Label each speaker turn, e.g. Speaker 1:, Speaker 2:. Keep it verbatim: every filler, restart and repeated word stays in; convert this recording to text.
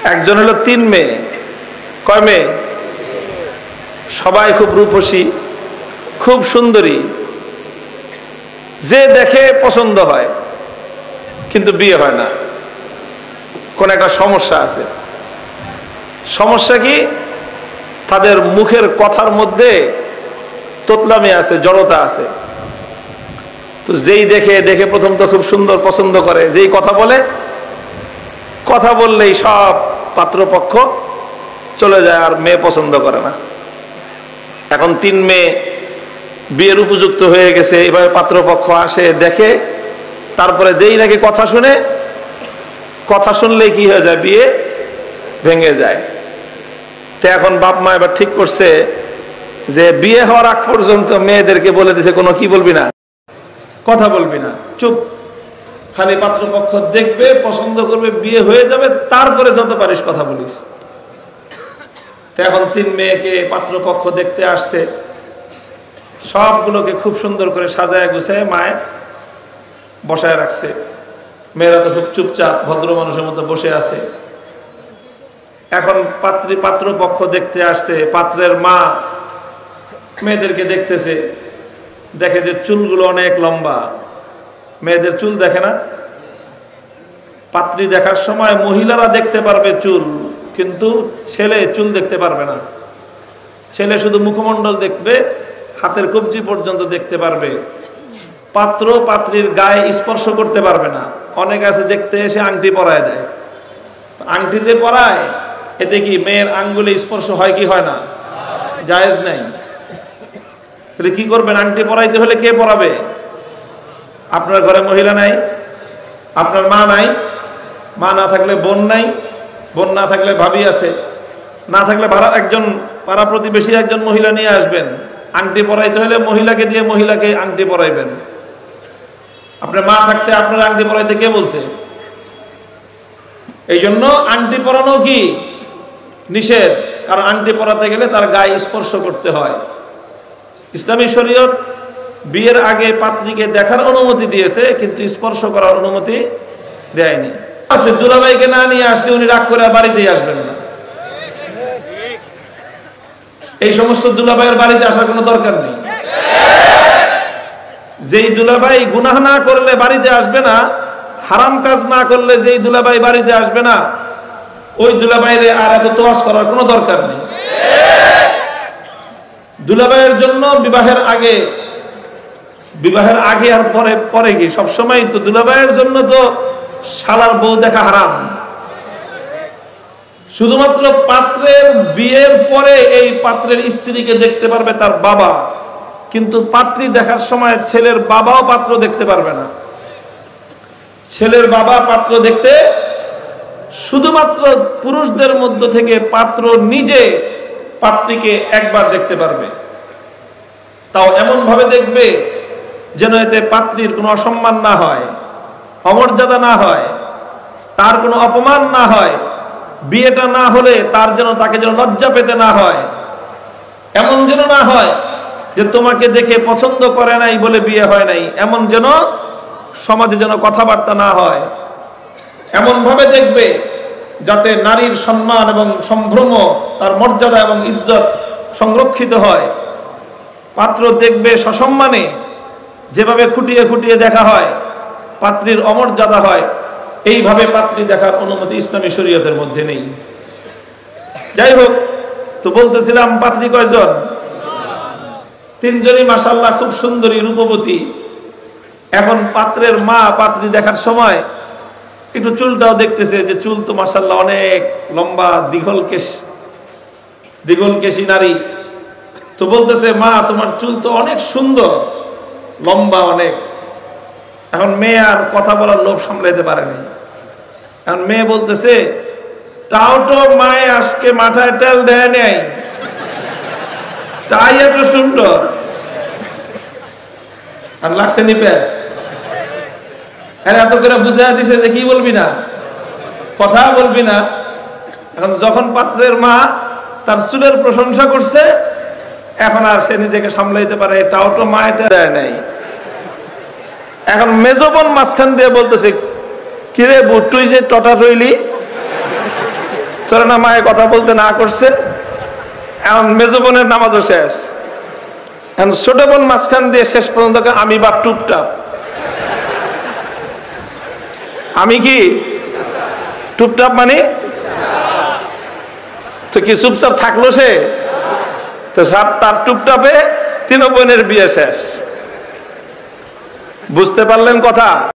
Speaker 1: একজন হলো তিন মেয়ে। কয় মেয়ে? সবাই খুব রূপসী, খুব সুন্দরী, যে দেখে পছন্দ হয়, কিন্তু বিয়ে হয় না। কোন একটা সমস্যা আছে। সমস্যা কি? তাদের মুখের কথার মধ্যে তোতলামি আছে, জড়তা আছে। তো যেই দেখে দেখে প্রথম তো খুব সুন্দর পছন্দ করে, যেই কথা বলে, কথা বললেই সব পাত্রপক্ষ চলে যায়, আর মেয়ে পছন্দ করে না। এখন তিন মেয়ে বিয়ের উপযুক্ত হয়ে গেছে, এইভাবে পাত্রপক্ষ আসে, দেখে, তারপরে যেই নাকি কথা শুনে, কথা শুনলেই কি হয়ে যায়? বিয়ে ভেঙে যায়। তো এখন বাপ মা এবার ঠিক করছে যে বিয়ে হওয়ার আগ পর্যন্ত মেয়েদেরকে বলে দিছে কোনো কি বলবি না, কথা বলবি না, চুপ, খালি পাত্রপক্ষ দেখবে, পছন্দ করবে, বিয়ে হয়ে যাবে, তারপরে যত পারিস কথা বলিস। তো এখন তিন মেয়েকে পাত্রপক্ষ দেখতে আসছে, সবগুলোকে খুব সুন্দর করে সাজায় গুছায় মায়ে বসায় রাখছে। মেয়েরা তো খুব চুপচাপ ভদ্র মানুষের মতো বসে আছে। এখন পাত্রী পাত্রপক্ষ দেখতে আসছে, পাত্রের মা মেয়েদেরকে দেখতেছে, দেখে যে চুলগুলো অনেক লম্বা। মেয়েদের চুল দেখে না? পাত্রী দেখার সময় মহিলারা দেখতে পারবে চুল, কিন্তু ছেলে চুল দেখতে পারবে না। ছেলে শুধু মুখমণ্ডল দেখবে, হাতের কবজি পর্যন্ত দেখতে পারবে। পাত্র পাত্রীর গায়ে স্পর্শ করতে পারবে না। অনেক আছে দেখতে এসে আংটি পরায় দেয়। আংটি যে পরায়, এতে কি মেয়ের আঙ্গুলে স্পর্শ হয় কি হয় না? জায়েজ নাই। তাহলে কি করবেন? আংটি পরাইতে হলে কে পরাবে? আপনার ঘরে মহিলা নাই, আপনার মা নাই, মা না থাকলে বোন নাই, বোন না থাকলে ভাবি আছে, না থাকলে ভাড়া একজন পাড়া প্রতিবেশী একজন মহিলা নিয়ে আসবেন। আংটি পরাইতে হলে মহিলাকে দিয়ে মহিলাকে আংটি পরাইবেন। আপনার মা থাকতে আপনার আংটি পরাইতে কে বলছে? এই জন্য আংটি পরানো কি নিষেধ, কারণ আংটি পরাতে গেলে তার গায়ে স্পর্শ করতে হয়। ইসলামী শরীয়ত বিয়ের আগে পাত্রীকে দেখার অনুমতি দিয়েছে, কিন্তু স্পর্শ করার অনুমতি দেয়নি। আছে দুলাভাইকে না নিয়ে আসলে উনি রাগ করে বাড়িতেই আসবেন না। এই সমস্ত দুলাভাইয়ের বাড়িতে আসার কোনো দরকার নেই। যেই দুলাভাই গুনাহ না করলে বাড়িতে আসবে না, হারাম কাজ না করলে যেই দুলাভাই বাড়িতে আসবে না, ওই দুলাভাইরে আর এত তোয়াজ করার কোনো দরকার নেই। দুলাভাইয়ের জন্য বিবাহের আগে, বিবাহের আগে আর পরে পরে কি সবসময় তো দুলাভাইয়ের জন্য তো শালার বউ দেখা হারাম। শুধুমাত্র পাত্রের বিয়ের পরে এই পাত্রের স্ত্রীকে দেখতে পারবে তার বাবা, কিন্তু পাত্রী দেখার সময় ছেলের বাবাও পাত্র দেখতে পারবে না। ছেলের বাবা পাত্র দেখতে শুধুমাত্র পুরুষদের মধ্য থেকে পাত্র নিজে পাত্রীকে একবার দেখতে পারবে, তাও এমন ভাবে দেখবে যেন এতে পাত্রীর কোনো অসম্মান না হয়, অমর্যাদা না হয়, তার কোনো অপমান না হয়। বিয়েটা না হলে তার যেন তাকে যেন লজ্জা পেতে না হয়, এমন যেন না হয় যে তোমাকে দেখে পছন্দ করে নাই বলে বিয়ে হয় নাই, এমন যেন সমাজে যেন কথাবার্তা না হয়। এমন ভাবে দেখবে যাতে নারীর সম্মান এবং সম্ভ্রম, তার মর্যাদা এবং ইজ্জত সংরক্ষিত হয়। পাত্র দেখবে সসম্মানে, যেভাবে খুঁটিয়ে খুঁটিয়ে দেখা হয়, পাত্রীর অমর্যাদা হয়, এইভাবে পাত্রী দেখার অনুমতি ইসলামী শরীয়তের মধ্যে নেই। যাই হোক, তো বলতেছিলাম পাত্রী কয়জন? তিনজনই মাশাআল্লাহ খুব সুন্দরী, রূপবতী। এখন পাত্রের মা পাত্রী দেখার সময় একটু চুলটাও দেখতেছে যে চুল তো মাশাআল্লাহ অনেক লম্বা, দীঘল কেশ, দীঘল কেশী নারী। তো বলতেছে, মা তোমার চুল তো অনেক সুন্দর, লম্বা অনেক। এখন মেয়ে আর কথা বলার লোভ সামলাইতে পারেনি। এখন মেয়ে বলতেছে, তাও তো মায়ে আজকে মাথায় তেল দেয় নাই, তাই এত সুন্দর। আর লাগছে নি পেঁয়াজ। আরে এত করে বুঝাই দিছে যে কি বলবি না, কথা বলবি না। এখন যখন পাত্রের মা তার চুলের প্রশংসা করছে, এখন আর সে নিজেকে সামলাইতে পারে, তাও তো মা এটা দেয় নাই। এখন মেজবোন মাঝখান দিয়ে বলতেছে, কিরে বুট তুই যে টটা রইলি, তোরা না মায়ে কথা বলতে না করছে, এখন মেজো বোনের নামাজও শেষ, এখন ছোট বোন মাঝখান দিয়ে শেষ পর্যন্ত আমি বা টুপটাপ। আমি কি টুপটাপ মানে তো কি চুপচাপ থাকলো সে? তো সব তার টুপটাপে তিন বোনের বিয়ে শেষ। বুঝতে পারলেন কথা?